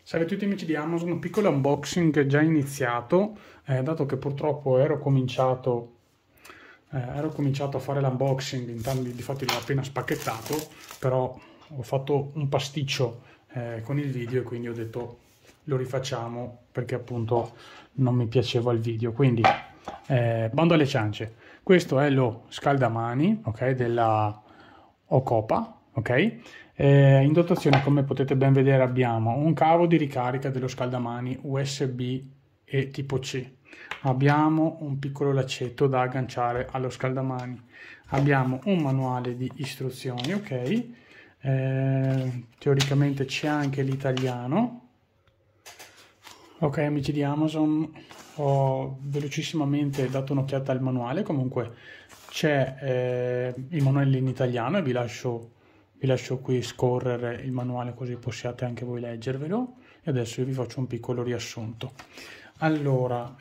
Salve a tutti amici di Amazon, un piccolo unboxing già iniziato, dato che purtroppo ero cominciato a fare l'unboxing, difatti l'ho appena spacchettato, però ho fatto un pasticcio con il video e quindi ho detto lo rifacciamo perché appunto non mi piaceva il video. Quindi bando alle ciance, questo è lo scaldamani, ok, della Ocopa, ok? In dotazione, come potete ben vedere, abbiamo un cavo di ricarica dello scaldamani USB e tipo C. Abbiamo un piccolo laccetto da agganciare allo scaldamani. Abbiamo un manuale di istruzioni, ok? Teoricamente c'è anche l'italiano. Ok amici di Amazon, ho velocissimamente dato un'occhiata al manuale, comunque c'è il manuale in italiano e vi lascio qui scorrere il manuale così possiate anche voi leggervelo e adesso io vi faccio un piccolo riassunto. Allora,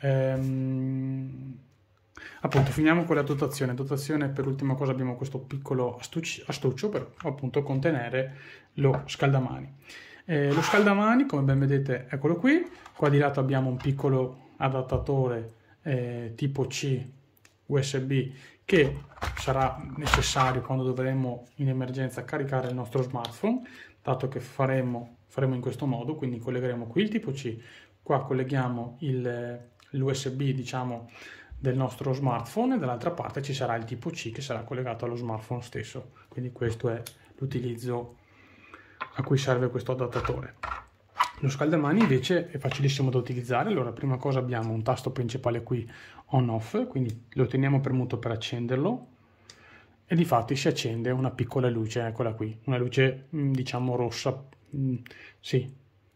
appunto finiamo con la dotazione. Per ultima cosa abbiamo questo piccolo astuccio per appunto contenere lo scaldamani. Lo scaldamani, come ben vedete, eccolo qui. Qua di lato abbiamo un piccolo adattatore tipo C USB che sarà necessario quando dovremo in emergenza caricare il nostro smartphone, dato che faremo in questo modo, quindi collegheremo qui il tipo C, qua colleghiamo l'USB diciamo del nostro smartphone e dall'altra parte ci sarà il tipo C che sarà collegato allo smartphone stesso, quindi questo è l'utilizzo a cui serve questo adattatore. Lo scaldamani invece è facilissimo da utilizzare. Allora, prima cosa abbiamo un tasto principale qui on off, quindi lo teniamo premuto per accenderlo e di fatti si accende una piccola luce, eccola qui, una luce diciamo rossa, sì,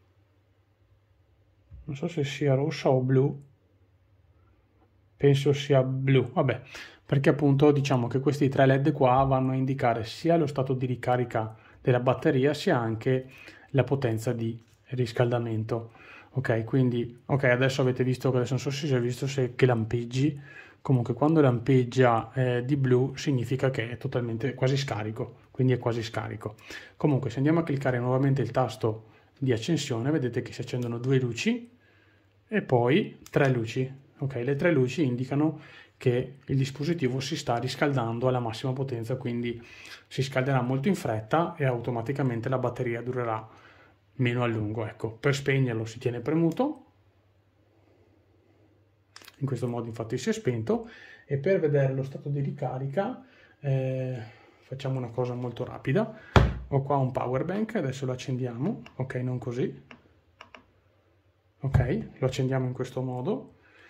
non so se sia rossa o blu, penso sia blu, vabbè, perché appunto diciamo che questi tre LED qua vanno a indicare sia lo stato di ricarica della batteria sia anche la potenza di riscaldamento. Ok, quindi adesso avete visto che adesso non so se si è visto che lampeggi, comunque quando lampeggia di blu significa che è totalmente quasi scarico, quindi è quasi scarico. Comunque se andiamo a cliccare nuovamente il tasto di accensione vedete che si accendono due luci e poi tre luci. Ok, le tre luci indicano che il dispositivo si sta riscaldando alla massima potenza, quindi si scalderà molto in fretta e automaticamente la batteria durerà meno a lungo. Ecco, per spegnerlo si tiene premuto, in questo modo infatti si è spento, e per vedere lo stato di ricarica facciamo una cosa molto rapida. Ho qua un power bank, adesso lo accendiamo, ok, non così, ok, lo accendiamo in questo modo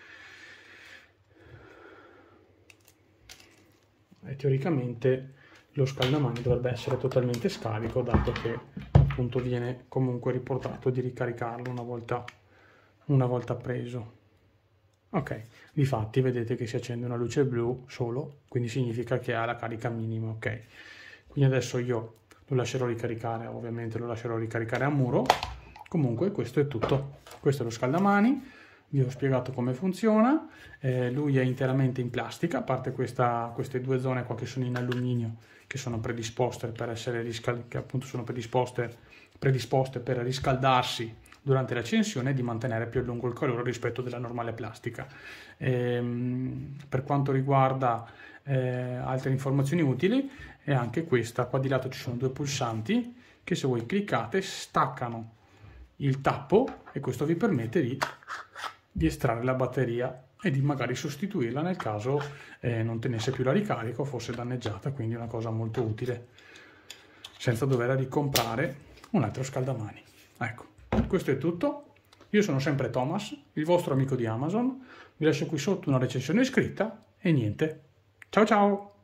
e teoricamente lo scaldamani dovrebbe essere totalmente scarico, dato che appunto viene comunque riportato di ricaricarlo una volta preso. Ok, difatti vedete che si accende una luce blu solo, quindi significa che ha la carica minima. Ok, quindi adesso io lo lascerò ricaricare, ovviamente lo lascerò ricaricare a muro. Comunque questo è tutto, questo è lo scaldamani. Vi ho spiegato come funziona, lui è interamente in plastica, a parte queste due zone qua che sono in alluminio, che sono predisposte per essere che appunto sono predisposte per riscaldarsi durante l'accensione e di mantenere più a lungo il calore rispetto della normale plastica. Per quanto riguarda altre informazioni utili è anche questa, qua di lato ci sono due pulsanti che se voi cliccate staccano il tappo e questo vi permette di estrarre la batteria e di magari sostituirla nel caso non tenesse più la ricarica o fosse danneggiata, quindi è una cosa molto utile senza dover ricomprare un altro scaldamani. Ecco, questo è tutto. Io sono sempre Thomas, il vostro amico di Amazon. Vi lascio qui sotto una recensione scritta e niente. Ciao ciao!